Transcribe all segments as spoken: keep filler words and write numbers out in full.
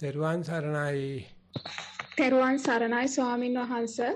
තෙරුවන් සරණයි. තෙරුවන් සරණයි ස්වාමින් වහන්සේ.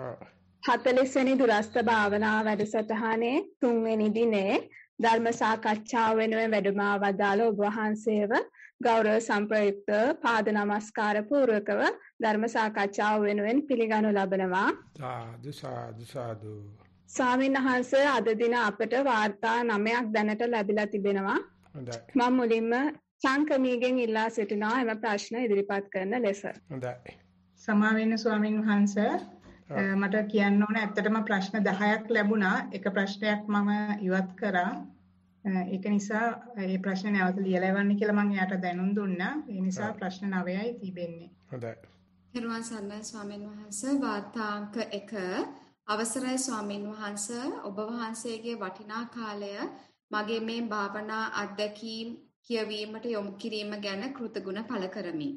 හතළිස් වෙනි දුරස්ත භාවනා වැඩසටහනේ තුන්වෙනි දිනේ ධර්ම සාකච්ඡාව වෙනුවෙන් වැඩමවා වදාළ ඔබ වහන්සේව ගෞරව සම්ප්‍රයුක්ත පාද නමස්කාර පූර්වකව ධර්ම සාකච්ඡාව වෙනුවෙන් පිළිගනු ලබනවා. සාදු සාදු සාදු. ස්වාමින් වහන්සේ අද දින අපට වාර්තා නවයක් දැනට ලැබිලා තිබෙනවා. හොඳයි. මම මුලින්ම සංකමීගෙන් ඉල්ලා සිටිනවා එම ප්‍රශ්න ඉදිරිපත් කරන ලෙස. හොඳයි. සමා වෙන්න ස්වාමින් වහන්සේ මට කියන්න ඕන ඇත්තටම ප්‍රශ්න දහයක් ලැබුණා. එක ප්‍රශ්නයක් මම ඉවත් කරා. ඒක නිසා මේ ප්‍රශ්න නැවත ලියලා එවන්න කියලා මම එයාට දැනුම් දුන්නා. ඒ නිසා ප්‍රශ්න නවයයි තිබෙන්නේ. හොඳයි. තෙරුවන් සරණයි ස්වාමින් වහන්සේ. වාර්තාංක එක අවසරයි ස්වාමින් වහන්සේ, ඔබ වහන්සේගේ වටිනා කාලය මගේ මේ භාවනා අත්දැකීම් කියවීමට යොමු කිරීම ගැන කෘතගුණ පළ කරමි.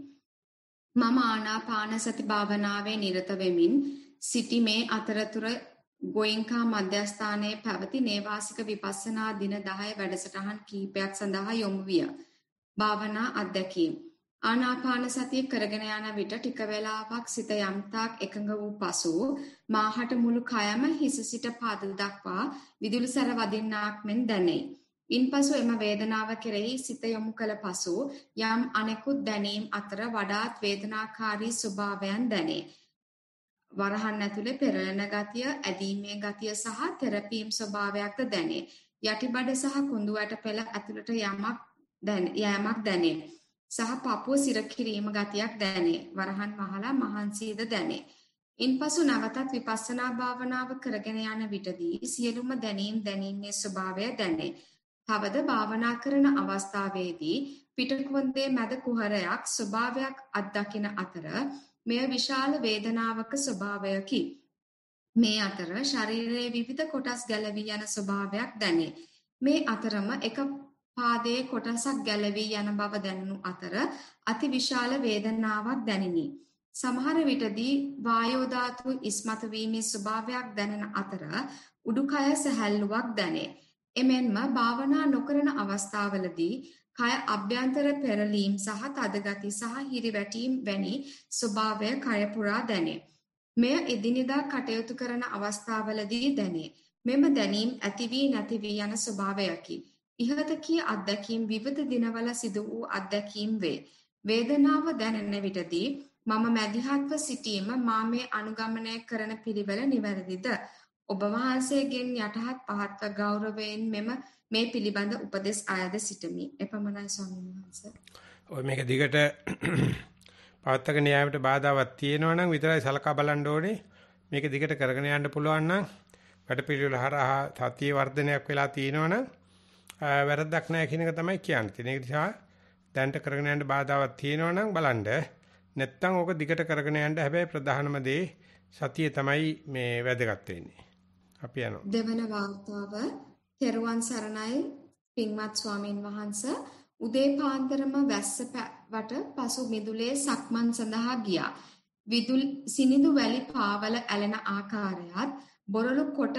මම ආනාපාන සති භාවනාවේ නිරත වෙමින් සිටි මේ අතරතුර ගෝයින්කා මධ්‍යස්ථානයේ පැවති නේවාසික විපස්සනා දින දහය වැඩසටහන් කීපයක් සඳහා යොමු විය. භාවනා අත්දැකීම්. ආනාපාන සතිය කරගෙන යන විට ටික වේලාවක් සිත යම්තාක් එකඟ වූ පසු මාහට මුළු කයම හිස සිට පාද දක්වා විදුලි සැර වදින්නාක් මෙන් දැනේ. ඉන්පසු එම වේදනාව කෙරෙහි සිත යොමු කළ පසු යම් අනෙකුත් දැනීම් අතර වඩාත් වේදනාකාරී ස්වභාවයන් දැනේ. වරහන් ඇතුලේ පෙරළෙන ගතිය, ඇදීමේ ගතිය සහ තෙරපීම් ස්වභාවයක්ද දැනේ. යටිබඩ සහ කුඳු ඇට පෙළ ඇතුළට යමක් දැනේ. යෑමක් දැනේ. සහ පපුව සිර කිරීම ගතියක් දැනේ. වරහන් වහලා මහන්සියද දැනේ. ඉන්පසු නැවතත් විපස්සනා භාවනාව කරගෙන යන විටදී සියලුම දැනීම් දැනීමේ ස්වභාවය දැනේ. තවද භාවනා කරන අවස්ථාවේදී පිටකොන්දේ මැද කුහරයක් ස්වභාවයක් අත්දකින අතර මෙය විශාල වේදනාවක ස්වභාවයකි. මේ අතර ශරීරයේ විවිධ කොටස් ගැලවී යන ස්වභාවයක් දැනේ. මේ අතරම එක පාදයේ කොටසක් ගැලවී යන බව දැනුණු අතර අති විශාල වේදනාවක් දැනිනි. සමහර විටදී වායෝ ධාතු ඉස්මතු වීමේ ස්වභාවයක් දැනෙන අතර උඩුකය සැහැල්ලුවක් දැනේ. එමෙන්ම භාවනා නොකරන අවස්ථාවලදී කය අභ්‍යන්තර පෙරලීම් සහ තදගති සහ හිරිවැටීම් වැනි ස්වභාවය කය පුරා දැනේ. මෙය එදිනෙදා කටයුතු කරන අවස්ථාවලදී දැනේ. මෙම දැනීම් ඇති වී නැති වී යන ස්වභාවයකි. ඉහත කී අත්දැකීම් විවිධ දිනවල සිදු වූ අත්දැකීම් වේ. වේදනාව දැනෙන විටදී මම මැදිහත්ව සිටීම මා මේ අනුගමනය කරන පිළිවෙල නිවැරදිද? ඔබ වහන්සේගෙන් යටහත් පහත්ව ගෞරවයෙන් මෙම මේ පිළිබඳ උපදෙස් අයද සිටමි. එපමණයි ස්වාමීන් වහන්සේ. ඔය මේක දිගට පවත්වාගෙන යාමට බාධාවක් තියෙනවා නම් විතරයි සලකා බලන්න ඕනේ. මේක දිගට කරගෙන යන්න පුළුවන් නම් වැඩපිළිවෙල හරහා සතිය වර්ධනයක් වෙලා තියෙනවා නම් වැරද්දක් නැහැ කියන එක තමයි කියන්නේ. ඒ නිසා දැනට කරගෙන යන්න බාධාවක් තියෙනවා නම් බලන්න. නැත්තම් ඕක දිගට කරගෙන යන්න හැබැයි ප්‍රධානම දේ සතිය තමයි මේ වැදගත් වෙන්නේ. අපි යනවා. දෙවන වාර්තාව තෙරුවන් සරණයි පින්වත් ස්වාමින් වහන්සේ. උදේ පාන්දරම වැස්ස වට පසු මිදුලේ සක්මන් සඳහා ගියා. විදුල් සිනිඳු වැලි පාවල ඇලෙන ආකාරයත් බොරළු කොට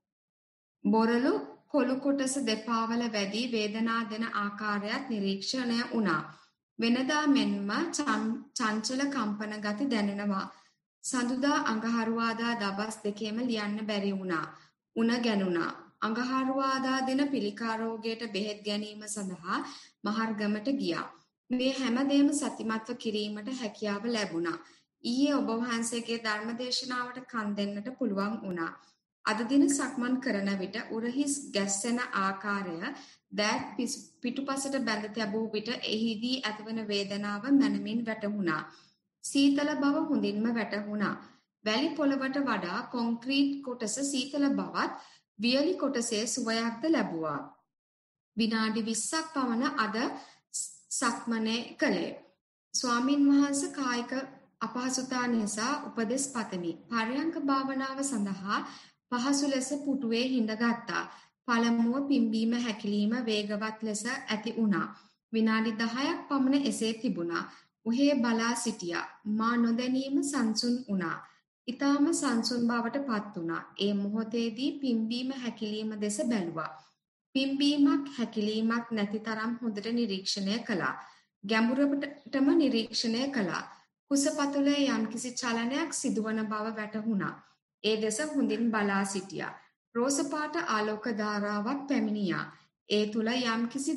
බොරළු කොළු කොටස දෙපාවල වැඩි වේදනා දෙන ආකාරයත් නිරීක්ෂණය වුණා. වෙනදා මෙන්ම චංචල කම්පන ගති දැනෙනවා. සඳුදා අඟහරුවාදා දවස් දෙකේම ලියන්න බැරි වුණා. උණ ගැනුණා. අඟහරුවාදා දින පිළිකා රෝගයට බෙහෙත් ගැනීම සඳහා මහර්ගමට ගියා. මේ හැමදේම සතිමත්ව කිරීමට හැකියාව ලැබුණා. ඊයේ ඔබ වහන්සේගේ ධර්ම දේශනාවට කන් දෙන්නට පුළුවන් වුණා. අද දින සක්මන් කරන විට උරහිස් ගැස්සෙන ආකාරය දෑත් පිටුපසට බැඳ තැබූ විට එහිදී ඇතිවන වේදනාව මනමින් වැටහුණා. සීතල බව හොඳින්ම වැටහුණා. වැලි පොළවට වඩා කොන්ක්‍රීට් කොටස සීතල බවත් වියලි කොටසේ සුවයක්ද ලැබුවා. විනාඩි විස්සක් පමණ අද සක්මනේ කළේ. ස්වාමින් වහන්සේ කායික අපහසුතා නිසා උපදෙස් පතමි. පරයන්ක භාවනාව සඳහා පහසු ලෙස පුටුවේ හිඳගත්තා. පළමුව පිම්බීම හැකිලිම වේගවත් ලෙස ඇති වුණා. විනාඩි දහයක් පමණ එසේ තිබුණා. උහේ බලා සිටියා. මා නොදැනීම සංසුන් වුණා. ඊටාම සංසුන් බවට පත් වුණා. ඒ මොහොතේදී පිම්බීම හැකිලිම දෙස බැලුවා. පිම්බීමක් හැකිලීමක් නැති තරම් හොඳට නිරීක්ෂණය කළා. ගැඹුරටම නිරීක්ෂණය කළා. කුසපතුලේ යම්කිසි චලනයක් සිදුවන බව වැටහුණා. ඒ දෙස හොඳින් බලා සිටියා. රෝස පාට ආලෝක ධාරාවක් පැමිණියා. ඒ තුල යම්කිසි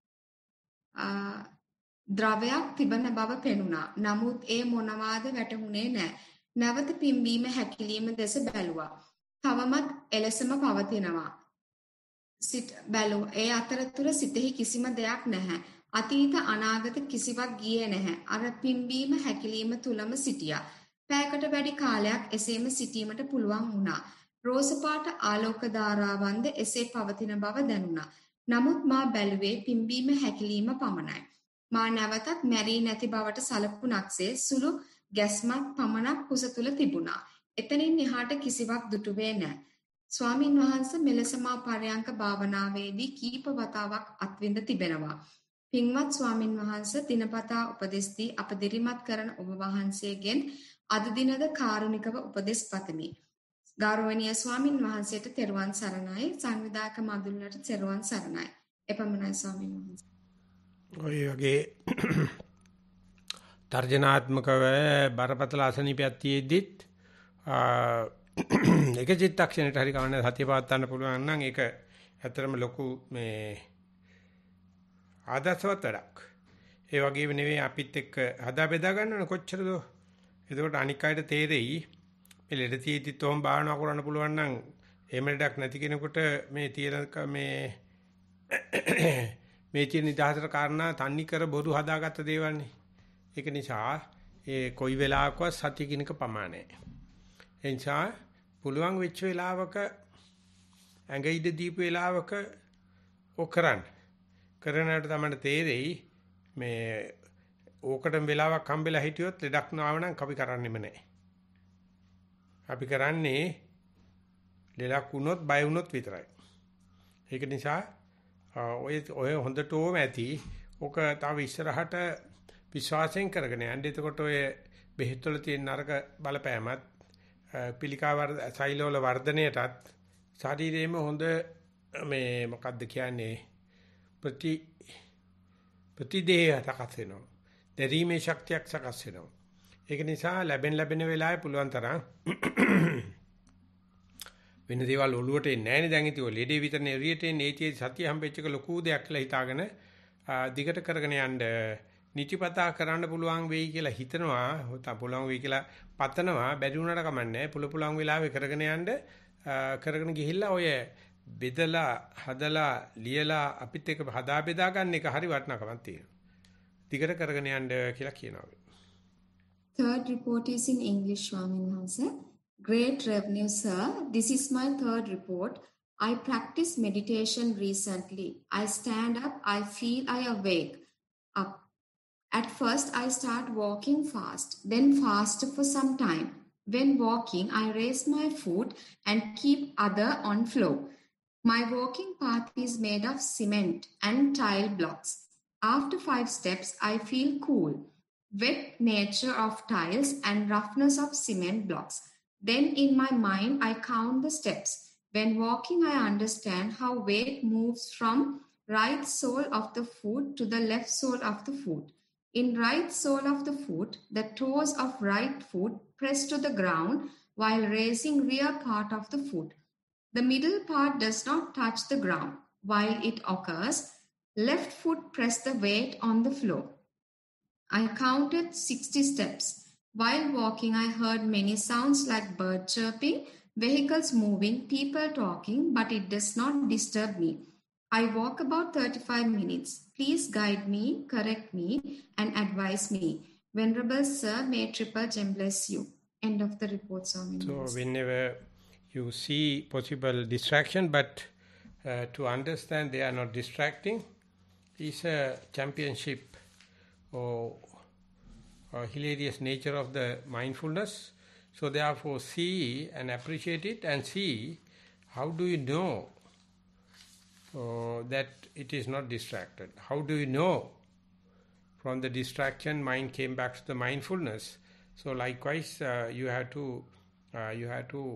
ද්‍රවයක් තිබෙන බව පෙනුණා. නමුත් ඒ මොනවාද වැටහුණේ නැහැ. නැවත පිම්බීම හැකිලිම දෙස බැලුවා. තවමත් එලෙසම පවතිනවා. සිට බැලුව. ඒ අතරතුර සිතෙහි කිසිම දෙයක් නැහැ. අතීත අනාගත කිසිවක් ගියේ නැහැ. අර පිම්බීම හැකිලිම තුලම සිටියා. පැයකට වැඩි කාලයක් එසේම සිටීමට පුළුවන් වුණා. රෝස පාට ආලෝක ධාරාවන්ද එසේ පවතින බව දැනුණා. නමුත් මා බැලුවේ පිම්බීම හැකිලිම පමණයි. මා නැවතත් මැරී නැති බවට සලකුණක්සේ සුළු ගැස්මක් පමණක් කුස තුල තිබුණා. එතනින් එහාට කිසිවක් දුටුවේ නැහැ. ස්වාමින් වහන්සේ මෙලෙස මා පරයන්ක භාවනාවේදී කීප වතාවක් අත්විඳ තිබෙනවා. පින්වත් ස්වාමින් වහන්සේ දිනපතා උපදෙස් දී අප දිරිමත් කරන ඔබ වහන්සේගෙන් අද දිනද කාරුණිකව උපදෙස් පතමි. ගෞරවනීය ස්වාමින් වහන්සේට තෙරුවන් සරණයි. සංවිධායක මදුලට තෙරුවන් සරණයි. එපමණයි ස්වාමින් වහන්සේ. ඔය වගේ තර්ජනාත්මකව බරපතල අසනීපයක් තියෙද්දිත් එක චිත්තක්ෂණයට හරි කවන්න සතිය පවත්වන්න පුළුවන් නම් ඒක ඇත්තටම ලොකු මේ ආදර්ශවත් වැඩක්. ඒ වගේම නෙවෙයි අපිත් එක්ක හදා බෙදා ගන්නවනේ කොච්චරද. එතකොට අනික් අයට තේරෙයි මේ ලෙඩ තියෙද්දි තෝම් භාවනා කරන්න පුළුවන් නම් එහෙම ලෙඩක් නැති කෙනෙකුට මේ තියෙන මේ මේ තියෙන නිදහසට කාරණා තන්නි කර බොරු හදාගත්ත දේවල්නේ. ඒක නිසා ඒ කොයි වෙලාවකවත් සතිය කිනක ප්‍රමාණය. ඒ නිසා පුළුවන් වෙච්ච වෙලාවක ඇඟ ඉද දීපු වෙලාවක ඔක් කරන්න. කරනකොට තමයි තේරෙයි මේ ඕකටම වෙලාවක් හම්බෙලා හිටියොත් ලෙඩක් නාව නම් අපි කරන්නෙම නැහැ. අපි කරන්නේ ලෙඩක් වුණොත් බය වුණොත් විතරයි. ඒක නිසා ඔය ඔය හොඳටම ඇති. ඕක තව ඉස්සරහට විශ්වාසයෙන් කරගෙන යන්න. එතකොට ඔය බෙහෙත් වල තියෙන නරක බලපෑමත් පිළිකා සෛලවල වර්ධනයටත් ශරීරයේම හොඳ මේ මොකද්ද කියන්නේ ප්‍රති ප්‍රතිදේහ සකස් වෙනවා. දැරීමේ ශක්තියක් සකස් වෙනවා. ඒක නිසා ලැබෙන ලැබෙන වෙලාවේ පුළුවන් තරම් වෙන දේවල් ඔළුවට එන්නේ නැහැ නේ. දැන් ඉතින් ඔය ලෙඩේ විතරනේ එළියට එන්නේ. ඒකේ සතිය හම්බෙච්ච එක ලොකු දෙයක් කියලා හිතාගෙන දිගට කරගෙන යන්න නිතිපතා කරන්න පුළුවන් වෙයි කියලා හිතනවා. හොත පුළුවන් වෙයි කියලා පතනවා. බැරි වුණාට කමන්නේ. පුල පුළුවන් වෙලාවේ කරගෙන යන්න කරගෙන ගිහිල්ලා ඔය බෙදලා හදලා ලියලා අපිත් එක්ක හදා බෙදා ගන්න එක හරි වටිනාකමක් තියෙනවා. දිගට කරගෙන යන්න කියලා කියනවා. Third report is in English, Swamin Hansa. Great revenue, sir. This is my third report. I practiced meditation recently. I stand up, I feel I awake up. At first, I start walking fast, then faster for some time. When walking, I raise my foot and keep other on floor. My walking path is made of cement and tile blocks. After five steps, I feel cool. Wet nature of tiles and roughness of cement blocks. Then in my mind, I count the steps. When walking, I understand how weight moves from right sole of the foot to the left sole of the foot. In right sole of the foot, the toes of right foot press to the ground while raising rear part of the foot. The middle part does not touch the ground. While it occurs, left foot press the weight on the floor. I counted sixty steps. While walking, I heard many sounds like bird chirping, vehicles moving, people talking, but it does not disturb me. I walk about thirty-five minutes. Please guide me, correct me, and advise me. Venerable Sir, may Triple Gem bless you. End of the report, Swami. So whenever you see possible distraction, but uh, to understand they are not distracting, is a championship or uh, hilarious nature of the mindfulness. So therefore see and appreciate it and see how do you know uh, that it is not distracted. How do you know from the distraction mind came back to the mindfulness. So likewise uh, you have to uh, you have to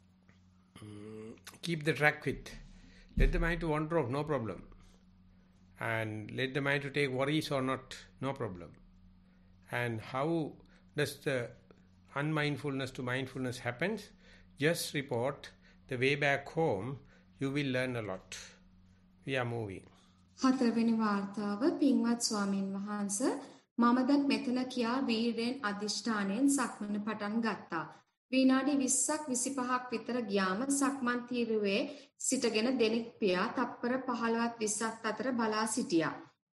um, keep the track with. Let the mind to wander off, no problem. and let the mind to take worries or not, no problem. And how does the unmindfulness to mindfulness happens? Just report the way back home, you will learn a lot. We are moving. හතරවෙනි වාර්තාව පින්වත් ස්වාමින් වහන්සේ මම දැන් මෙතන කියා වීරයෙන් අදිෂ්ඨානයෙන් සක්මන පටන් ගත්තා. විනාඩි විස්සක් විසිපහක් විතර ගියාම සක්මන් තීරුවේ සිටගෙන දෙනෙක් පියා තප්පර පහළොවත් විස්සක් අතර බලා සිටියා.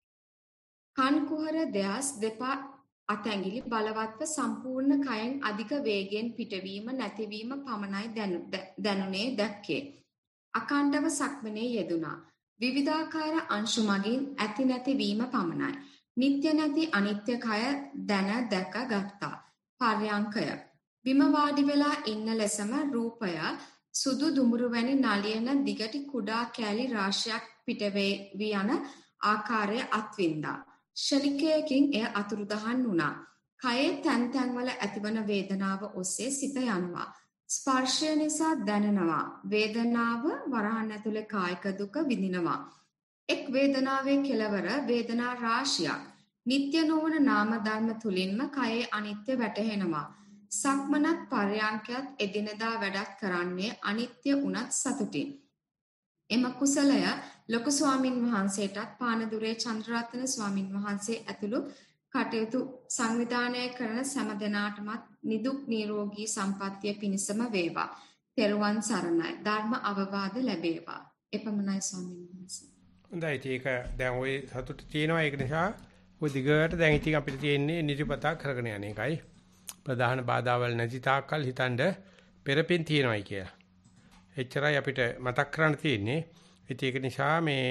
කන් කුහර දෙයස් දෙපා අතැඟිලි බලවත්ව සම්පූර්ණ කයෙන් අධික වේගයෙන් පිටවීම නැතිවීම පමණයි දැනුනේ දැක්කේ. අකණ්ඩව සක්මනේ යෙදුණා. විවිධාකාර අංශු මගින් ඇති නැති වීම පමණයි. නිත්‍ය නැති අනිත්‍ය කය දැන දැක ගත්තා. පර්යංකය. බිම වාඩි වෙලා ඉන්න ලෙසම රූපය සුදු දුඹුරු වැනි නලියන දිගටි කුඩා කෑලි රාශියක් පිටවේවි යන ආකාරය අත්විඳා. ශනිකයකින් එය අතුරුදහන් වුණා. කයේ තැන් තැන්වල ඇතිවන වේදනාව ඔස්සේ සිත යනවා. ස්පර්ශය නිසා දැනෙනවා. වේදනාව වරහන් ඇතුලේ කායික දුක විඳිනවා. එක් වේදනාවේ කෙලවර වේදනා රාශියක්. නිත්‍ය නොවන නාම ධර්ම තුලින්ම කයේ අනිත්‍ය වැටහෙනවා. සක්මනත් පර්යංකයත් එදිනදා වැඩක් කරන්නේ අනිත්‍ය උනත් සතුටින්. එම කුසලය ලොකු ස්වාමින් වහන්සේටත් පානදුරේ චන්ද්‍රරත්න ස්වාමින් වහන්සේ ඇතුළු කටයුතු සංවිධානය කරන සෑම දෙනාටමත් නිදුක් නිරෝගී සම්පන්නිය පිණිසම වේවා. තෙරුවන් සරණයි. ධර්ම අවවාද ලැබේවා. එපමණයි ස්වාමින් වහන්සේ. හොඳයි. ඒක දැන් ওই සතුට තියෙනවා. ඒක නිසා ඔය දිගට දැන් ඉතින් අපිට තියෙන්නේ නිතිපතා කරගෙන යන එකයි. ප්‍රධාන බාධාවල් නැති තාක්කල් හිතනද පෙරපින් තියෙනවායි කියලා. එච්චරයි අපිට මතක් කරන්න තියෙන්නේ. ඒක නිසා මේ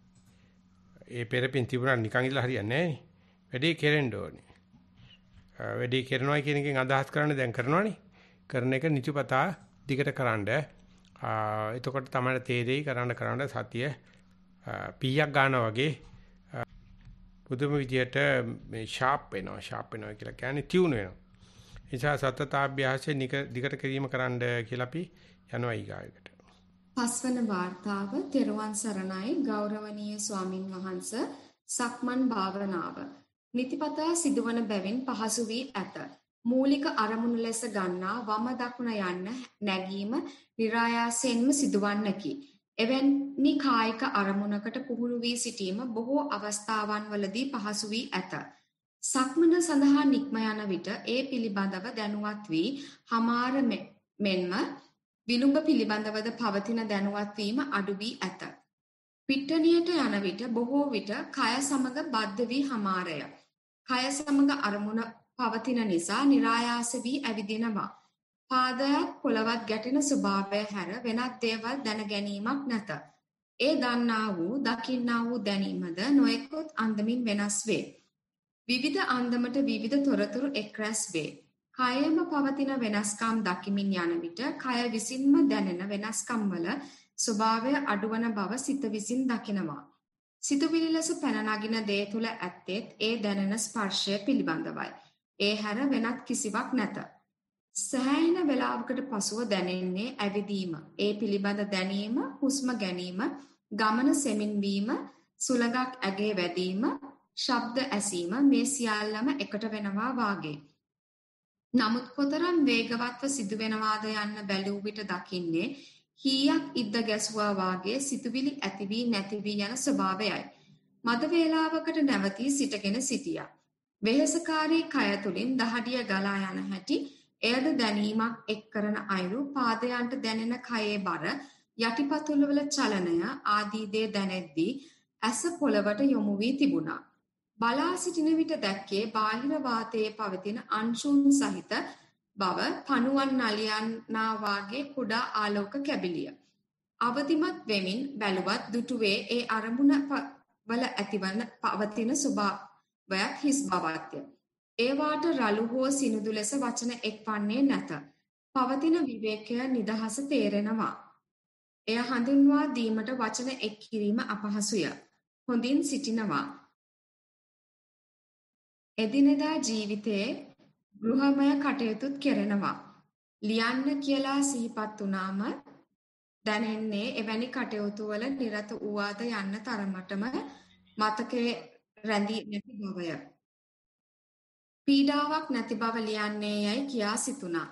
ඒ පෙරපින් තිබුණා නිකන් ඉඳලා හරියන්නේ නැහැ නේ. වැඩි කෙරෙන්න ඕනේ. වැඩි කරනවා කියන එකෙන් අදහස් කරන්නේ දැන් කරනවනේ. කරන එක නිතිපතා දිගට කරන්න. එතකොට තමයි තේරෙයි කරන්න කරන්න සතිය පීයක් ගන්නවා වගේ පුදුම විදියට මේ ෂාප් වෙනවා. ෂාප් වෙනවා කියලා කියන්නේ ටියුන් වෙනවා. නිසා සතතාභ්‍යාසයේ දිගට කිරීම කරන්න කියලා අපි යනවා ඊගායකට. පස්වන වාර්තාව තෙරුවන් සරණයි ගෞරවනීය ස්වාමින් වහන්සේ සක්මන් භාවනාව. නිතිපතා සිදුවන බැවින් පහසු වී ඇත. මූලික අරමුණු ලෙස ගන්නා වම දකුණ යන්න නැගීම નિરાයාසයෙන්ම සිදුවන්නකි. එවැනි කායික අරමුණකට පුහුණු වී සිටීම බොහෝ අවස්ථාවන් වලදී පහසු වී ඇත. සක්මන සඳහා නික්ම යන විට ඒ පිළිබඳව දැනුවත් වී හමාර මෙන්ම විලුඹ පිළිබඳවද පවතින දැනුවත් වීම අඩු වී ඇත. පිට්ටනියට යන විට බොහෝ විට කය සමග බද්ධ වී හමාරය. කය සමග අරමුණ පවතින නිසා નિરાයාස වී ඇවිදිනවා. පාදයක් පොළවත් ගැටෙන ස්වභාවය හැර වෙනත් දේවල් දැන ගැනීමක් නැත. ඒ දන්නා වූ දකින්නා වූ දැනීමද නොයෙකුත් අන්දමින් වෙනස් වේ. විවිධ අන්දමට විවිධ තොරතුරු එක්රැස් වේ. කයෙම පවතින වෙනස්කම් දකිමින් යන විට කය විසින්ම දැනෙන වෙනස්කම් වල ස්වභාවය අඩුවන බව සිත විසින් දකිනවා. සිතුවිලි ලෙස පැන නගින දේ තුල ඇත්තේත් ඒ දැනෙන ස්පර්ශය පිළිබඳවයි. ඒ හැර වෙනත් කිසිවක් නැත. සෑහෙන වේලාවකට පසුව දැනෙන්නේ ඇවිදීම. ඒ පිළිබඳ දැනීම, හුස්ම ගැනීම, ගමන සෙමින් වීම, සුලඟක් ඇගේ වැදීම, ශබ්ද ඇසීම මේ සියල්ලම එකට වෙනවා වාගේ. නමුත් කොතරම් වේගවත්ව සිදුවෙනවාද යන්න බැලූ විට දකින්නේ හීයක් ඉද්ද ගැසුවා වාගේ සිතුවිලි ඇති වී නැති වී යන ස්වභාවයයි. මද වේලාවකට නැවතී සිටගෙන සිටියා. වෙහෙසකාරී කය තුලින් දහඩිය ගලා යන හැටි එයද දැනීමක් එක් කරන අයුරු පාදයන්ට දැනෙන කයේ බර යටිපතුල්වල චලනය ආදී දේ දැනෙද්දී ඇස පොළවට යොමු වී තිබුණා. බලා සිටින විට දැක්කේ බාහිර වාතයේ පවතින අංශුන් සහිත බව පණුවන් නලියන්නා වාගේ කුඩා ආලෝක කැබිලිය. අවදිමත් වෙමින් බැලුවත් දුටුවේ ඒ අරමුණ වල ඇතිවන පවතින ස්වභාවයක් හිස් බවත්ය. ඒවාට රළු හෝ සිනුදු ලෙස වචන එක්වන්නේ නැත. පවතින විවේකය නිදහස තේරෙනවා. එය හඳුන්වා දීමට වචන එක් කිරීම අපහසුය. හොඳින් සිටිනවා. එදිනෙදා ජීවිතයේ ගෘහමය කටයුතුත් කෙරෙනවා. ලියන්න කියලා සිහිපත් වුණාම දැනෙන්නේ එවැනි කටයුතු වල නිරත වූවාද යන්න තරමටම මතකයේ රැඳී නැති බවය. පීඩාවක් නැති බව ලියන්නේ යයි කියා සිතුණා.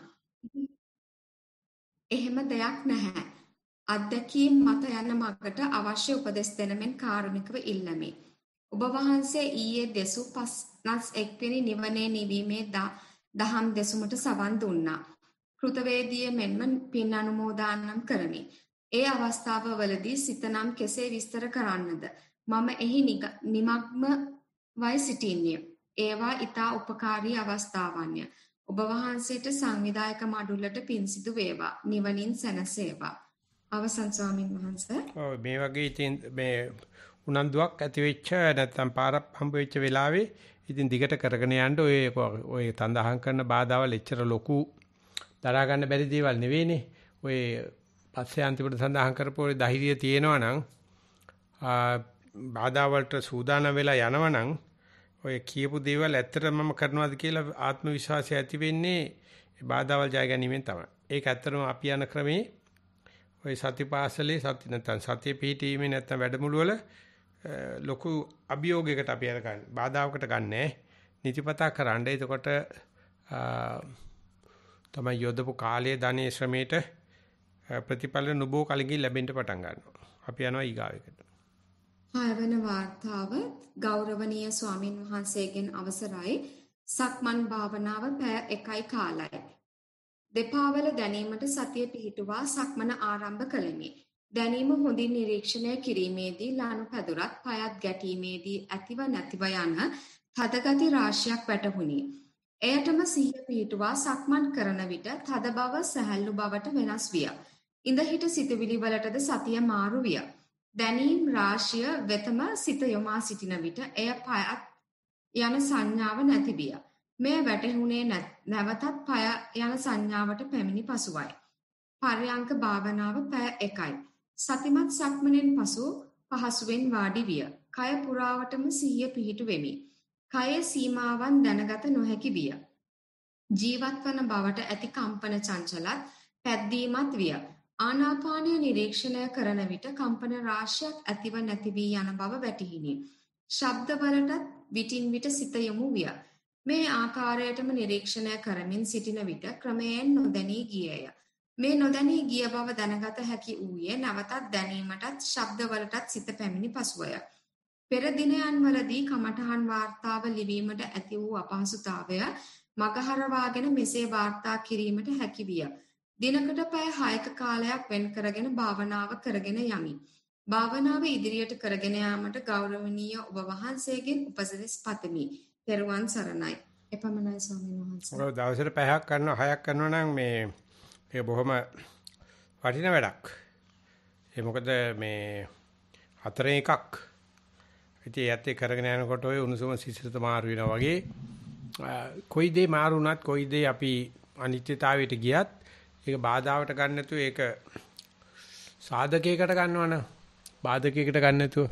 එහෙම දෙයක් නැහැ. අත්දැකීම් මත යන මගට අවශ්‍ය උපදෙස් දෙනමින් කාරුණිකව ඉල්ලමි. ඔබ වහන්සේ ඊයේ දෙසූ පස්වස් එක්වෙනි නිවනේ නිවීමේ දහම් දෙසුමට සවන් දුන්නා. කෘතවේදිය මෙන්ම පින් අනුමෝදානම් කරමි. ඒ අවස්ථාවවලදී සිතනම් කෙසේ විස්තර කරන්නද? මම එහි නිමග්න වයි සිටින්නේ. ඒවා ඊතා උපකාරී අවස්ථාවන්ය. ඔබ වහන්සේට සංවිධායක මඩුල්ලට පින් සිදු වේවා. නිවනින් සැනසේවා. අවසන් ස්වාමින් වහන්සේ. ඔව් මේ වගේ ඉතින් මේ උනන්දුවක් ඇති වෙච්ච නැත්නම් පාරක් හම්බ වෙච්ච වෙලාවේ ඉතින් දිගට කරගෙන යන්න ඔය ඔය තඳහන් කරන බාධාවල් එච්චර ලොකු දරා ගන්න බැරි දේවල් නෙවෙයිනේ. ඔය පස්සේ අන්තිමට සඳහන් කරපු ඔය ධෛර්යය තියෙනවා නම් බාධා වලට සූදානම් වෙලා යනවා නම් ඔය කියපු දේවල් ඇත්තටම මම කරනවාද කියලා ආත්ම විශ්වාසය ඇති වෙන්නේ ඒ බාධාවල් ජය ගැනීමෙන් තමයි. ඒක ඇත්තටම අපි යන ක්‍රමේ ඔය සතිපාසලේ සති නැත්නම් සතිය පිහිටීමේ නැත්නම් වැඩමුළු වල ලොකු අභියෝගයකට අපි අර ගන්න. බාධාවකට ගන්නෑ. නිතිපතා කරන්න. එතකොට තමයි යොදපු කාලයේ ධනේ ශ්‍රමයට ප්‍රතිඵල නුබෝ කලකින් ලැබෙන්න පටන් ගන්නවා. අපි යනවා ඊගාවෙකට. හයවන වාර්තාව ගෞරවනීය ස්වාමින් වහන්සේගෙන් අවසරයි. සක්මන් භාවනාව පැය එකයි කාලයි. දෙපාවල දැනීමට සතිය පිහිටුවා සක්මන ආරම්භ කළෙමි. දැනීම හොඳින් නිරීක්ෂණය කිරීමේදී ලානු පැදුරත් පයත් ගැටීමේදී ඇතිව නැතිව යන තදගති රාශියක් වැටහුණි. එයටම සිහිය පිහිටුවා සක්මන් කරන විට තද බව සැහැල්ලු බවට වෙනස් විය. ඉඳහිට සිතුවිලි වලටද සතිය මාරු විය. දැනීම් රාශිය වෙතම සිත යොමා සිටින විට එය පයත් යන සංඥාව නැති විය. මෙය වැටහුණේ නැවතත් පය යන සංඥාවට පැමිණි පසුවයි. පර්යංක භාවනාව පැය එකයි. සතිමත් සක්මනෙන් පසු පහසුවෙන් වාඩි විය. කය පුරාවටම සිහිය පිහිටුවෙමි. කයේ සීමාවන් දැනගත නොහැකි විය. ජීවත් වන බවට ඇති කම්පන චංචලත් පැද්දීමත් විය. ආනාපානය නිරීක්ෂණය කරන විට කම්පන රාශියක් ඇතිව නැති වී යන බව වැටහිණි. ශබ්දවලටත් විටින් විට සිත යොමු විය. මේ ආකාරයටම නිරීක්ෂණය කරමින් සිටින විට ක්‍රමයෙන් නොදැනී ගියේය. මේ නොදැනී ගිය බව දැනගත හැකි වූයේ නැවතත් දැනීමටත් ශබ්දවලටත් සිත පැමිණි පසුවය. පෙර දිනයන්වලදී කමඨහන් වාර්තාව ලිවීමට ඇති වූ අපහසුතාවය මගහරවාගෙන මෙසේ වාර්තා කිරීමට හැකි විය. දිනකට පැය හයක කාලයක් වෙන් කරගෙන භාවනාව කරගෙන යමි. භාවනාව ඉදිරියට කරගෙන යාමට ගෞරවනීය ඔබ වහන්සේගෙන් උපදෙස් පතමි. පෙරවන් සරණයි. එපමණයි ස්වාමීන් වහන්සේ. ඔය දවසට පැයක් කරනවා හයක් කරනවා නම් මේ ඒක බොහොම වටින වැඩක්. ඒ මොකද මේ හතරෙන් එකක්. ඉතින් ඒත් ඒ කරගෙන යනකොට ඔය උණුසුම සිසිලත මාරු වෙනවා වගේ කොයි දේ මාරු වුණත් කොයි දේ අපි අනිත්‍යතාවයට ගියත් ඒක බාධාවට ගන්න නැතුව ඒක සාධකයකට ගන්නවනේ බාධකයකට ගන්න නැතුව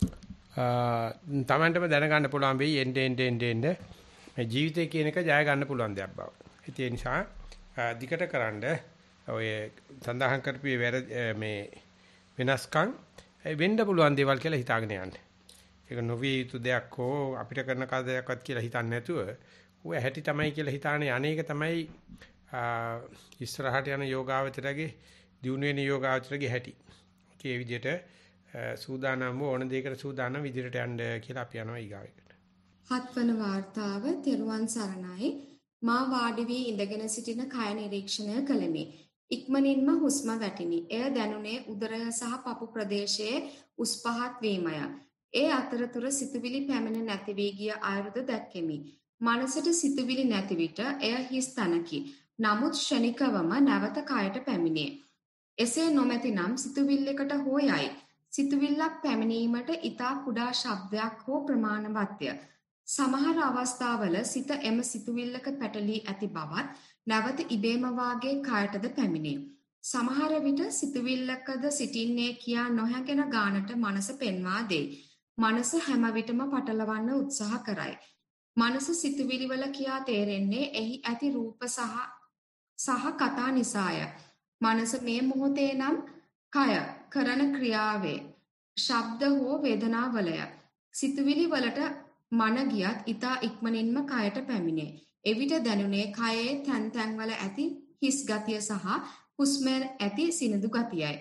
තමන්ටම දැනගන්න පුළුවන් වෙයි එන්නේ එන්නේ එන්නේ මේ ජීවිතය කියන එක ජය ගන්න පුළුවන් දෙයක් බව. ඒ නිසා දිකට කරන්ඩ ඔය සඳහන් කරපු මේ වෙනස්කම් වෙන්න පුළුවන් දේවල් කියලා හිතාගෙන යන්න. ඒක නොවිය යුතු දෙයක් හෝ අපිට කරන කාදයක්වත් කියලා හිතන්නේ නැතුව ඌ ඇහැටි තමයි කියලා හිතානේ අනේක තමයි ඉස්සරහට යන යෝගාවචරගේ දියුණු වෙන යෝගාවචරගේ හැටි. ඒ විදිහට සූදානම් ඕන දෙයකට සූදානම් විදිහට යන්න කියලා අපි යනවා ඊගාවෙකට. හත්වන වාර්තාව තෙරුවන් සරණයි. මා වාඩි වී ඉඳගෙන සිටින කය නිරීක්ෂණය කළෙමි. ඉක්මනින්ම හුස්ම වැටිනි. එය දැනුනේ උදරය සහ පපු ප්‍රදේශයේ උස් පහත් වීමය. ඒ අතරතුර සිතුවිලි පැමිණ නැති වී ගිය අයුරුද දැක්කෙමි. මනසට සිතුවිලි නැති විට එය හිස් තනකි. නමුත් ක්ෂණිකවම නැවත කයට පැමිණේ. එසේ නොමැතිනම් සිතුවිල්ලකට හෝ යයි. සිතුවිල්ලක් පැමිණීමට ඊතා කුඩා ශබ්දයක් හෝ ප්‍රමාණවත්ය. සමහර අවස්ථාවල සිත එම සිතුවිල්ලක පැටලී ඇති බවත් නැවත ඉබේම වාගේ කයටද පැමිණේ. සමහර විට සිතුවිල්ලකද සිටින්නේ කියා නොහැකෙන ගානට මනස පෙන්වා දෙයි. මනස හැම විටම පටලවන්න උත්සාහ කරයි. මනස සිතුවිලි වල කියා තේරෙන්නේ එහි ඇති රූප සහ සහ කතා නිසාය. මනස මේ මොහොතේ නම් කය කරන ක්‍රියාවේ ශබ්ද හෝ වේදනාවලය. සිතුවිලි වලට මන ගියත් ඊතා ඉක්මනින්ම කයට පැමිණේ. එවිට දැනුනේ කයේ තැන් තැන්වල ඇති හිස් ගතිය සහ හුස්මෙන් ඇති සිනිඳු ගතියයි.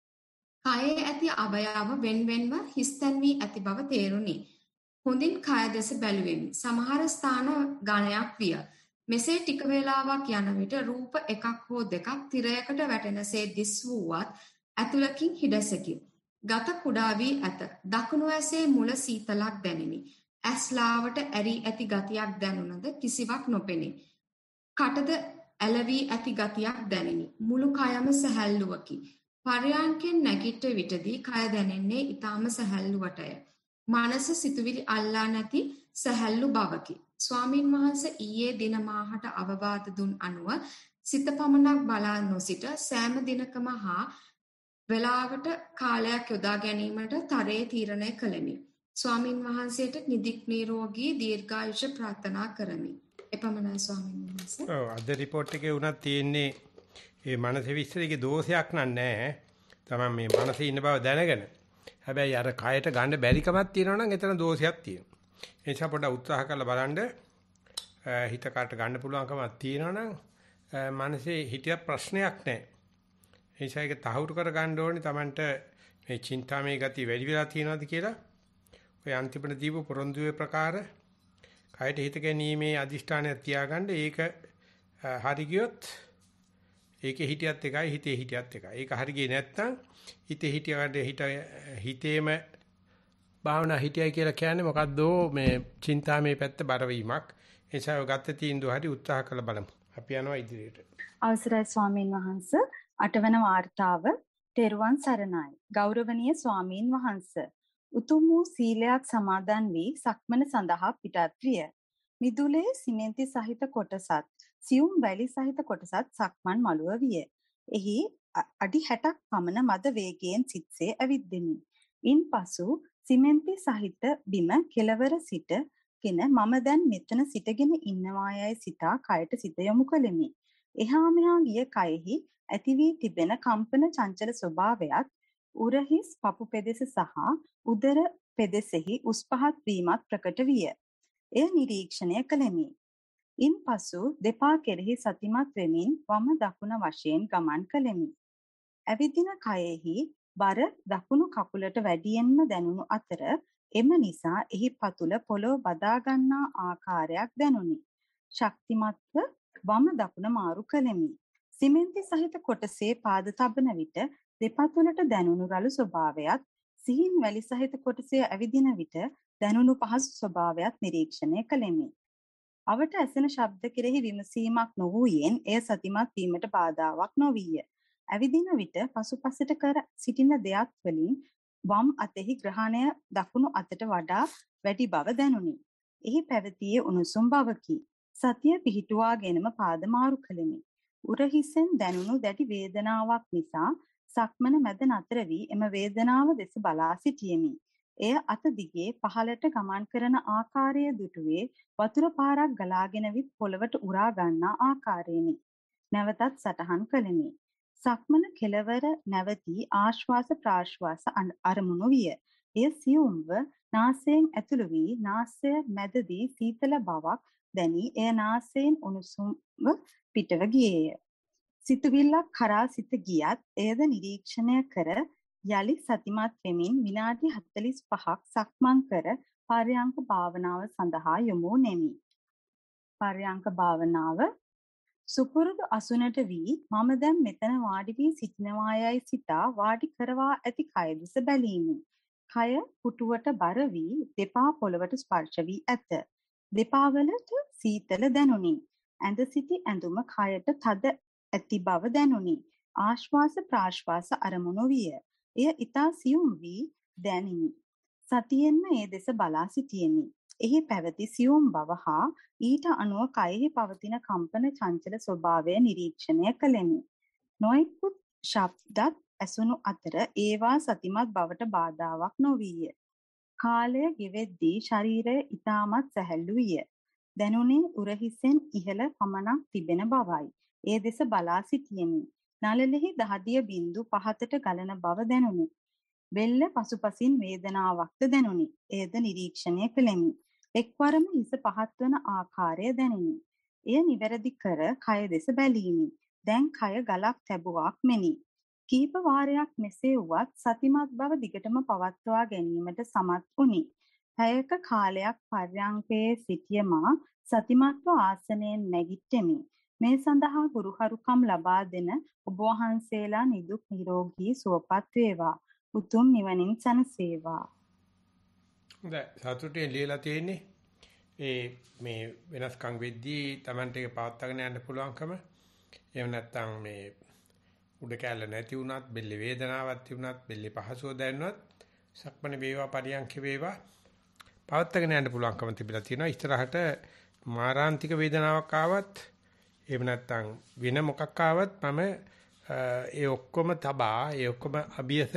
කයේ ඇති අවයව වෙන්වෙන්ව හිස්තැන් වී ඇති බව තේරුණි. හොඳින් කය දෙස බැලුවෙමි. සමහර ස්ථාන ඝනයක් විය. මෙසේ ටික වේලාවක් යන විට රූප එකක් හෝ දෙකක් තිරයකට වැටෙනසේ දිස් වූවත් ඇතුළකින් හිඩැසකි. ගත කුඩා වී ඇත. දකුණු ඇසේ මුල සීතලක් දැනිනි. ඇස් ලාවට ඇරී ඇති ගතියක් දැනුණද කිසිවක් නොපෙනේ. කටද ඇලවී ඇති ගතියක් දැනිනි. මුළු කයම සැහැල්ලුවකි. පරයන්කෙන් නැගිට විටදී කය දැනෙන්නේ ඊටාම සැහැල්ලුවටය. මනස සිතුවිලි අල්ලා නැති සැහැල්ලු බවකි. ස්වාමින් වහන්සේ ඊයේ දින මාහට අවවාද දුන් අනුව සිත පමණක් බලා නොසිට සෑම දිනකම හා වේලාවට කාලයක් යොදා ගැනීමට තරයේ තීරණය කළෙමි. ස්වාමින් වහන්සේට නිදික් නිරෝගී දීර්ඝායුෂ ප්‍රාර්ථනා කරමි. එපමණයි ස්වාමින් වහන්සේ. ඔව් අද රිපෝට් එකේ උනත් තියෙන්නේ මේ මනසේ විශ්ලේෂකේ දෝෂයක් නෑ. තමයි මේ මනසේ ඉන්න බව දැනගෙන. හැබැයි අර කයට ගන්න බැරිකමක් තියෙනවා නම් එතන දෝෂයක් තියෙනවා. ඒ නිසා පොඩ්ඩක් උත්සාහ කරලා බලන්න හිත කාට ගන්න පුළුවන්කමක් තියෙනවා නම් මනසේ හිතිය ප්‍රශ්නයක් නැහැ. ඒ නිසා ඒක තහවුරු කර ගන්න ඕනේ Tamanට මේ චින්තාමය ගතිය වැඩි වෙලා තියෙනවද කියලා. ඔය අන්තිමට දීපු පොරොන්දුවේ ප්‍රකාර කයට හිත ගැනීමේ අදිෂ්ඨානය තියාගන්න ඒක හරි ගියොත් ඒකේ හිටියත් එකයි හිතේ හිටියත් එකයි. ඒක හරි ගියේ නැත්නම් හිතේ හිටියට හිත හිතේම භාවනා හිතයි කියලා කියන්නේ මොකද්ද මේ චින්තාමේ පැත්ත බර වීමක්. ඒ නිසා ඔය ගත්ත තීන්දුව හරි උත්සාහ කරලා බලමු. අපි යනවා ඉදිරියට. අවසරයි ස්වාමීන් වහන්සේ. අටවන වාර්තාව තෙරුවන් සරණයි. ගෞරවනීය ස්වාමීන් වහන්සේ. උතුම් වූ සීලයක් සමාදන් වී සක්මන සඳහා පිටත් විය. මිදුලේ සිමෙන්ති සහිත කොටසත් සියුම් වැලි සහිත කොටසත් සක්මන් මළුව විය. එහි අඩි හැටක් පමණ මද වේගයෙන් සිත්සේ ඇවිද්දෙමි. ඉන්පසු සිමෙන්ති සහිත බිම කෙළවර සිටගෙන මම දැන් මෙතන සිටගෙන ඉන්නවා යයි සිතා කයට සිත යොමු කළෙමි. එහා මෙහා ගිය කයෙහි ඇති වී තිබෙන කම්පන චංචල ස්වභාවයත් උරහිස් පපු පෙදෙස සහ උදර පෙදෙසෙහි උස් පහත් වීමත් ප්‍රකට විය. එය නිරීක්ෂණය කළෙමි. ඉන්පසු දෙපා කෙරෙහි සතිමත් වෙමින් වම දකුණ වශයෙන් ගමන් කළෙමි. ඇවිදින කයෙහි බර දකුණු කකුලට වැඩියෙන්ම දැනුණු අතර එම නිසා එහි පතුල පොළොව බදා ගන්නා ආකාරයක් දැනුනි. ශක්තිමත්ව වම දකුණ මාරු කළෙමි. සිමෙන්ති සහිත කොටසේ පාද තබන විට දෙපතුලට දැනුණු රළු ස්වභාවයත් සිහින් වැලි සහිත කොටසේ ඇවිදින විට දැනුණු පහසු ස්වභාවයත් නිරීක්ෂණය කළෙමි. අවට ඇසෙන ශබ්ද කෙරෙහි විමසීමක් නොවූයෙන් එය සතිමත් වීමට බාධාවක් නොවිය. ඇවිදින විට පසුපසට කර සිටින දෙයක් වලින් වම් අතෙහි ග්‍රහණය දකුණු අතට වඩා වැඩි බව දැනුනි. එහි පැවතියේ උණුසුම් බවකි. සතිය පිහිටුවාගෙනම පාද මාරු කළෙමි. උරහිසෙන් දැනුණු දැඩි වේදනාවක් නිසා සක්මන මැද නතර වී එම වේදනාව දෙස බලා සිටියෙමි. එය අත දිගේ පහළට ගමන් කරන ආකාරය දුටුවේ වතුර පාරක් ගලාගෙන විත් පොළවට උරා ගන්නා ආකාරයෙනි. නැවතත් සටහන් කළෙමි. සක්මන කෙලවර නැවතී ආශ්වාස ප්‍රාශ්වාස අරමුණු විය. එය සියුම්ව නාසයෙන් ඇතුළු වී නාසය මැදදී සීතල බවක් දැනී එය නාසයෙන් උණුසුම්ව පිටව ගියේය. සිතුවිල්ලක් කරා සිත ගියත් එයද නිරීක්ෂණය කර යලි සතිමත් වෙමින් විනාඩි හතළිස් පහක් සක්මන් කර පර්යංක භාවනාව සඳහා යොමු නෙමි. පර්යංක භාවනාව සුපුරුදු අසුනට වී මම දැන් මෙතන වාඩි වී සිටිනවා යයි සිතා වාඩි කරවා ඇති කය දෙස බැලීමි. කය පුටුවට බර වී දෙපා පොළවට ස්පර්ශ වී ඇත. දෙපා වලට සීතල දැනුනි. ඇඳ සිටි ඇඳුම කයට තද ඇති බව දැනුනි. ආශ්වාස ප්‍රාශ්වාස අරමුණු විය. එය ඊතා සියුම් වී දැනිනි. සතියෙන්ම ඒ දෙස බලා සිටියෙමි. එහි පැවති සියුම් බව හා ඊට අනුව කයෙහි පවතින කම්පන චංචල ස්වභාවය නිරීක්ෂණය කළෙමි. නොයෙකුත් ශබ්දත් ඇසුණු අතර ඒවා සතිමත් බවට බාධාවක් නොවිය. කාලය ගෙවෙද්දී ශරීරය ඊටමත් සැහැල්ලු විය. දැනුනේ උරහිසෙන් ඉහළ පමණක් තිබෙන බවයි. ඒ දෙස බලා සිටියෙමි. නළලෙහි දහදිය බිඳු පහතට ගලන බව දැනුනි. වෙල්ල පසුපසින් වේදනාවක්ද දැනුනි. එයද නිරීක්ෂණය කළෙමි. එක්වරම හිස පහත් වන ආකාරය දැනිනි. එය නිවැරදි කර කය දෙස බැලීමි. දැන් කය ගලක් තැබුවක් මෙනි. කීප වාරයක් මෙසේ වුවත් සතිමත් බව දිගටම පවත්වා ගැනීමට සමත් වුනි. පැයක කාලයක් පර්යංකයේ සිටිය මා සතිමත්ව ආසනයෙන් නැගිට්ටෙමි. මේ සඳහා ගුරුහරුකම් ලබා දෙන ඔබ වහන්සේලා නිදුක් නිරෝගී සුවපත් වේවා. උතුම් නිවනින් සැනසේවා. හොඳයි. සතුටින් ලියලා තියෙන්නේ ඒ මේ වෙනස්කම් වෙද්දී Tamante එක පවත්වාගෙන යන්න පුළුවන්කම. එහෙම නැත්නම් මේ උඩ කැල්ල නැති වුණත්, බෙල්ල වේදනාවක් තිබුණත්, බෙල්ල පහසුව දැනුණත්, සක්මණ වේවා පරියන්ක වේවා පවත්වාගෙන යන්න පුළුවන්කම තිබිලා තියෙනවා. ඉස්සරහට මාරාන්තික වේදනාවක් ආවත්, එහෙම නැත්නම් වෙන මොකක් ආවත් මම ඒ ඔක්කොම තබා, ඒ ඔක්කොම අභියස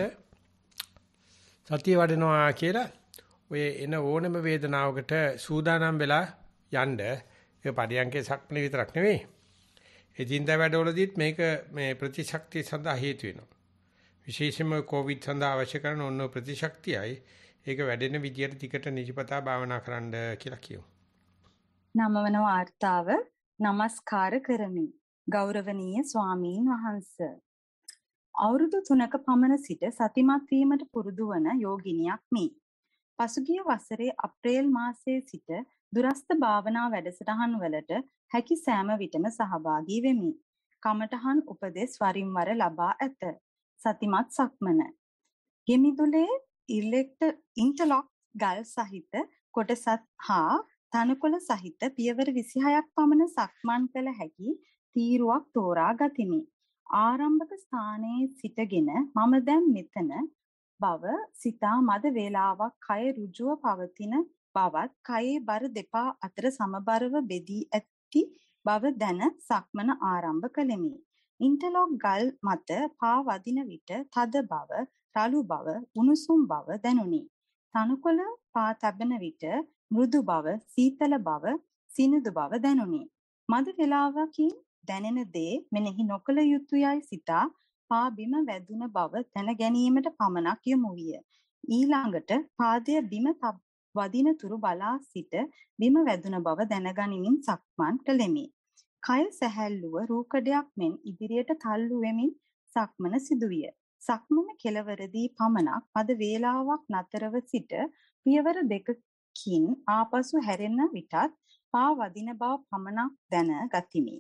සතිය වඩනවා කියලා ඔය එන ඕනම වේදනාවකට සූදානම් වෙලා යන්න ඒ පරියන්කේ සක්මණ විතරක් නෙවෙයි. එදින්දා වැඩවලදීත් මේක මේ ප්‍රතිශක්තිය සඳහා හේතු වෙනවා. විශේෂයෙන්ම කොවිඩ් සඳහා අවශ්‍ය කරන ඕන ප්‍රතිශක්තියයි ඒක වැඩෙන විදියට ටිකට නිජපතා භාවනා කරන්න කියලා කියමු. නමවන වාර්තාව නමස්කාර කරමි. ගෞරවනීය ස්වාමීන් වහන්සේ. අවුරුදු තුනක පමණ සිට සතිමත් වීමට පුරුදු වන යෝගිනියක් මි. පසුගිය වසරේ අප්‍රේල් මාසයේ සිට දුරස්ත භාවනා වැඩසටහන් වලට හැකි සෑම විටම සහභාගී වෙමි. කමඨහන් උපදෙස් වරින් වර ලබා ඇත. සතිමත් සක්මන. ගෙමිදුලේ ඉලෙක්ට ඉන්ටර්ලොක් ගල් සහිත කොටසත් හා තනකොළ සහිත පියවර විසිහයක් පමණ සක්මන් කළ හැකි තීරුවක් තෝරා ගතිමි. ආරම්භක ස්ථානයේ සිටගෙන මම දැන් මෙතන බව සිතා මද වේලාවක් කය ඍජුව පවතින බවත් කයේ බර දෙපා අතර සමබරව බෙදී ඇති බව දැන සක්මන ආරම්භ කළෙමි. ඉන්ටර්ලොක් ගල් මත පා වදින විට තද බව, රළු බව, උණුසුම් බව දැනුනි. තනකොළ පා තබන විට මෘදු බව, සීතල බව, සිනිඳු බව දැනුනි. මද වේලාවකින් දැනෙන දේ මෙනෙහි නොකළ යුතුයයි සිතා පා බිම වැදුන බව දැන ගැනීමට පමණක් යොමු විය. ඊළඟට පාදය බිම වදින තුරු බලා සිට බිම වැදුන බව දැනගනිමින් සක්මන් කළෙමි. කය සැහැල්ලුව රූකඩයක් මෙන් ඉදිරියට තල්ලු වෙමින් සක්මන සිදුවිය. සක්මන කෙළවරදී පමණක් මද වේලාවක් නතරව සිට පියවර දෙකකින් ආපසු හැරෙන විටත් පා වදින බව පමණක් දැන ගතිමි.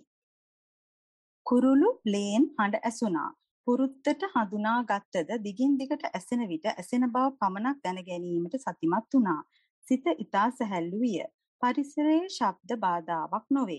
කුරුළු ලේන් හඬ ඇසුණා. පුරුද්දට හඳුනා ගත්තද දිගින් දිගට ඇසෙන විට ඇසෙන බව පමණක් දැන ගැනීමට සතිමත් වුණා. සිත ඊතා සැහැල්ලු විය. පරිසරයේ ශබ්ද බාධාවක් නොවේ.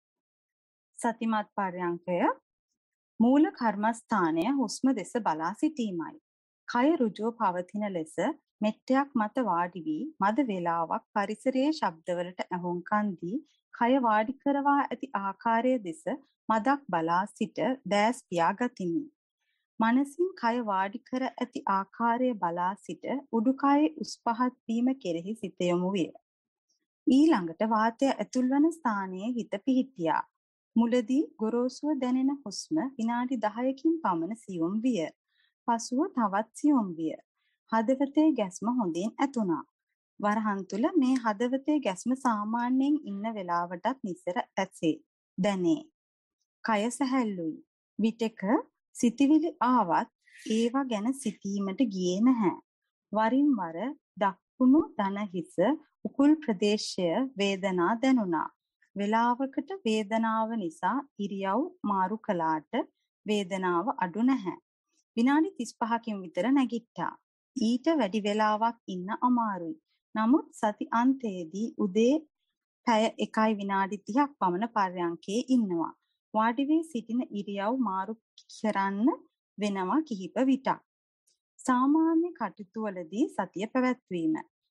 සතිමත් පර්යංකය මූල කර්මස්ථානය හුස්ම දෙස බලා සිටීමයි. කය ඍජුව පවතින ලෙස මෙට්ටයක් මත වාඩි වී මද වේලාවක් පරිසරයේ ශබ්දවලට ඇහුම්කන් දී කය වාඩි කරවා ඇති ආකාරය දෙස මදක් බලා සිට දැස් පියා ගතිමි. මනසින් කය වාඩි කර ඇති ආකාරය බලා සිට උඩුකයේ උස් පහත් වීම කෙරෙහි සිත යොමු විය. ඊළඟට වාතය ඇතුල් වන ස්ථානයේ හිත පිහිටියා. මුලදී ගොරෝසුව දැනෙන හුස්ම විනාඩි දහයකින් පමණ සියුම් විය. පසුව තවත් සියුම් විය. හදවතේ ගැස්ම හොඳින් ඇතුණා. වරහන් තුල මේ හදවතේ ගැස්ම සාමාන්‍යයෙන් ඉන්න වෙලාවටත් නිසර ඇසේ. දැනේ. කය සැහැල්ලුයි. විටක සිතිවිලි ආවත් ඒවා ගැන සිතීමට ගියේ නැහැ. වරින් වර දකුණු දන හිස උකුල් ප්‍රදේශය වේදනා දැනුණා. වේලාවකට වේදනාව නිසා ඉරියව් මාරු කළාට වේදනාව අඩු නැහැ. විනාඩි තිස් පහකින් විතර නැගිට්ටා. ඊට වැඩි වේලාවක් ඉන්න අමාරුයි. නමුත් සති අන්තයේදී උදේ පැය එකයි විනාඩි තිහක් පමණ පර්යංකයේ ඉන්නවා. වාඩි වී සිටින ඉරියව් මාරු කරන්න වෙනවා කිහිප විටක්. සාමාන්‍ය කටයුතු වලදී සතිය පැවැත්වීම.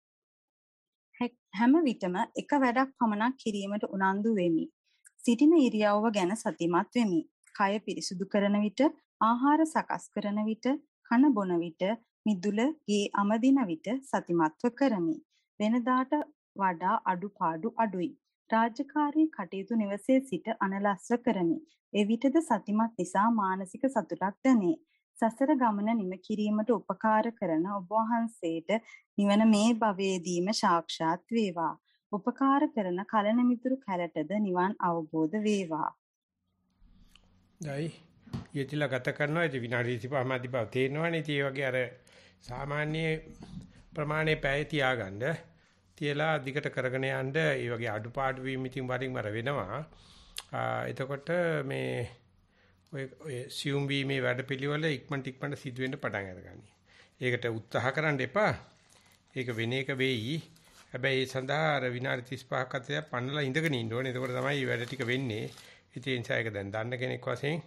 හැම විටම එක වැඩක් පමණක් කිරීමට උනන්දු වෙමි. සිටින ඉරියව්ව ගැන සතිමත් වෙමි. කය පිරිසුදු කරන විට, ආහාර සකස් කරන විට, කන බොන විට, මිදුල ගේ අමදින විට සතිමත්ව කරමි. වෙනදාට වඩා අඩුපාඩු අඩුයි. රාජකාරී කටයුතු නිවසේ සිට අනලස්ව කරමි. එවිටද සතිමත් නිසා මානසික සතුටක් දැනේ. සසර ගමන නිම කිරීමට උපකාර කරන ඔබ වහන්සේට නිවන මේ භවයේදීම සාක්ෂාත් වේවා. උපකාර කරන කලන මිතුරු කැලටද නිවන් අවබෝධ වේවා. දැයි යෙතිලා ගත කරනවා ඉතින් විනාඩි තිහක් බව තේරෙනවනේ. ඉතින් ඒ වගේ අර සාමාන්‍ය ප්‍රමාණයේ පැය තියාගන්න තියලා දිගට කරගෙන යන්න ඒ වගේ අඩුපාඩු වීම ඉතින් වරින් වර වෙනවා. එතකොට මේ ඔය ඔය සියුම් වීමේ වැඩපිළිවෙල ඉක්මනට ඉක්මනට සිදු වෙන්න පටන් අරගනි. ඒකට උත්සාහ කරන්න එපා. ඒක වෙන එක වෙයි. හැබැයි ඒ සඳහා අර විනාඩි තිහක් අතර පන්නලා ඉඳගෙන ඉන්න ඕනේ. එතකොට තමයි මේ වැඩ ටික වෙන්නේ. ඉතින් ඒ නිසා ඒක දැන් දන්න කෙනෙක් වශයෙන්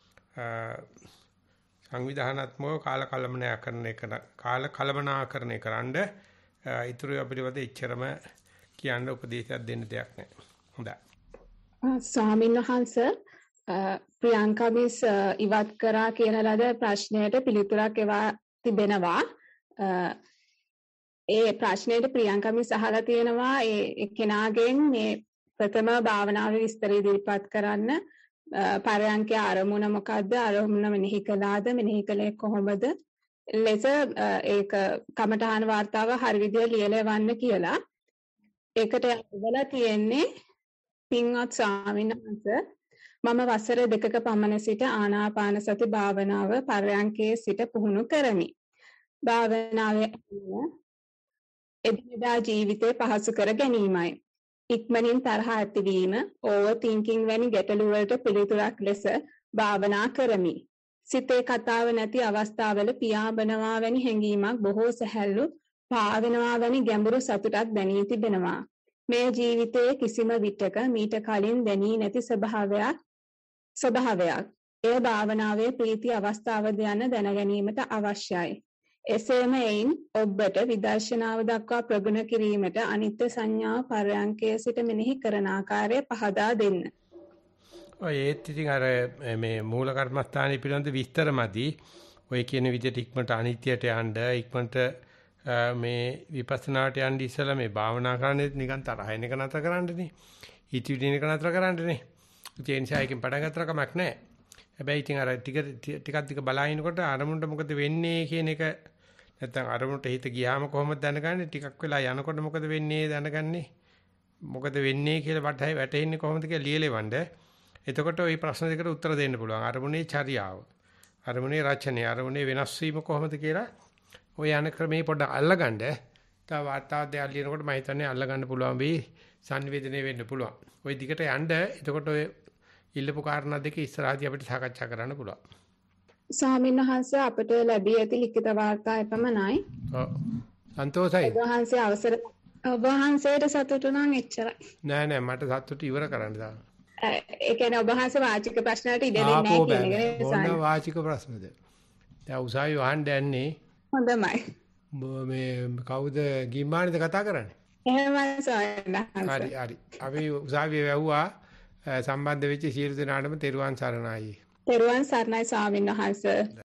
සංවිධානාත්මකව කාල කළමනාකරණය කරන කාල කළමනාකරණය කරන්න ඊතුරු අපිටවද ඉච්චරම කියන්න උපදේශයක් දෙන්න දෙයක් නැහැ. හොඳයි. ස්වාමීන් වහන්සේ ප්‍රියංකා මිස් ඉවත් කරා කියන ලද ප්‍රශ්නයට පිළිතුරක් එවා තිබෙනවා. ඒ ප්‍රශ්නයට ප්‍රියංකා මිස් අහලා තියෙනවා ඒ කෙනාගෙන් මේ ප්‍රථම භාවනාවේ විස්තර ඉදිරිපත් කරන්න. පරයන්කේ ආරමුණ මොකද්ද? ආරමුණ මෙනෙහි කළාද? මෙනෙහි කළේ කොහොමද? ලෙස ඒක කමඨහන වார்த்தාව හරි විදියට ලියලා එවන්න කියලා. ඒකට යවලා තියෙන්නේ පින්වත් ස්වාමීන් වහන්සේ මම වසර දෙකක පමණ සිට ආනාපාන සති භාවනාව පරයන්කේ සිට පුහුණු කරමි. භාවනාවේ එදිනෙදා ජීවිතේ පහසු කර ගැනීමයි. ඉක්මනින් තරහ ඇතිවීම, ඕවර් තින්කින් වැනි ගැටලු වලට පිළිතුරක් ලෙස භාවනා කරමි. සිතේ කතාව නැති අවස්ථාවල පියාඹනවා වැනි හැඟීමක් බොහෝ සැහැල්ලු පාවෙනවා වැනි ගැඹුරු සතුටක් දැනී තිබෙනවා. මේ ජීවිතයේ කිසිම විටක මීට කලින් දැනී නැති ස්වභාවයක් ස්වභාවයක්. ඒ භාවනාවේ ප්‍රීති අවස්ථාවද යන දැනගැනීමට අවශ්‍යයි. එසේම එයින් ඔබට විදර්ශනාව දක්වා ප්‍රගුණ කිරීමට අනිත්‍ය සංඥාව පරයන්කයේ සිට මෙනෙහි කරන ආකාරය පහදා දෙන්න. ඔය ඒත් ඉතින් අර මේ මූල කර්මස්ථානයේ පිළිබඳ විස්තරමදි ඔය කියන විදිහට ඉක්මනට අනිත්‍යයට යන්න ඉක්මනට මේ විපස්සනාට යන්න ඉස්සලා මේ භාවනා කරන්නේ නිකන් තරහ එන එක නතර කරන්නනේ. හිතවිලි එක නතර කරන්නනේ. ඒ නිසා එකෙන් පටන් ගන්නතර කමක් නැහැ. හැබැයි ඉතින් අර ටික ටිකක් ටික බලනකොට අරමුණට මොකද වෙන්නේ කියන එක නැත්තම් අරමුණට හිත ගියාම කොහොමද දැනගන්නේ? ටිකක් වෙලා යනකොට මොකද වෙන්නේ දැනගන්නේ? මොකද වෙන්නේ කියලා වටහයි වැටෙන්නේ කොහොමද කියලා ලියලෙවන්න. එතකොට ওই ප්‍රශ්න දෙකට උත්තර දෙන්න පුළුවන්. අරමුණේ චර්යාව, අරමුණේ රචනය, අරමුණේ වෙනස් වීම කොහොමද කියලා ඔය යන ක්‍රමේ පොඩ්ඩක් අල්ලගන්න. තව වාතාවරණය දෙයක් ලියනකොට මම හිතන්නේ අල්ලගන්න පුළුවන් වෙයි. සංවේදනය වෙන්න පුළුවන්. ওই දිගට යන්න. එතකොට ඔය ඉල්ලපු කාරණා දෙක ඉස්සරහදී අපිට සාකච්ඡා කරන්න පුළුවන්. ස්වාමීන් වහන්සේ අපට ලැබී ඇති ලිඛිත වාර්තා එපමණයි. ඔව්. සන්තෝෂයි. ඔබ වහන්සේ අවසර ඔබ වහන්සේට සතුටු නම් එච්චරයි. නෑ නෑ මට සතුටු ඉවර කරන්න දාන්න. ඒ කියන්නේ ඔබ වහන්සේ වාචික ප්‍රශ්න වලට ඉඩ දෙන්නේ නැහැ කියන එක නේ. මොන වාචික ප්‍රශ්නද? දැන් උසාවි වහන්න යන්නේ. හොඳමයි. මේ කවුද ගිම්මානේද කතා කරන්නේ? එහෙමයි ස්වාමීන් වහන්සේ. හරි හරි. අපි උසාවියේ වැව්වා සම්බන්ධ වෙච්ච සියලු දෙනාටම තෙරුවන් සරණයි. තෙරුවන් සරණයි ස්වාමීන් වහන්සේ.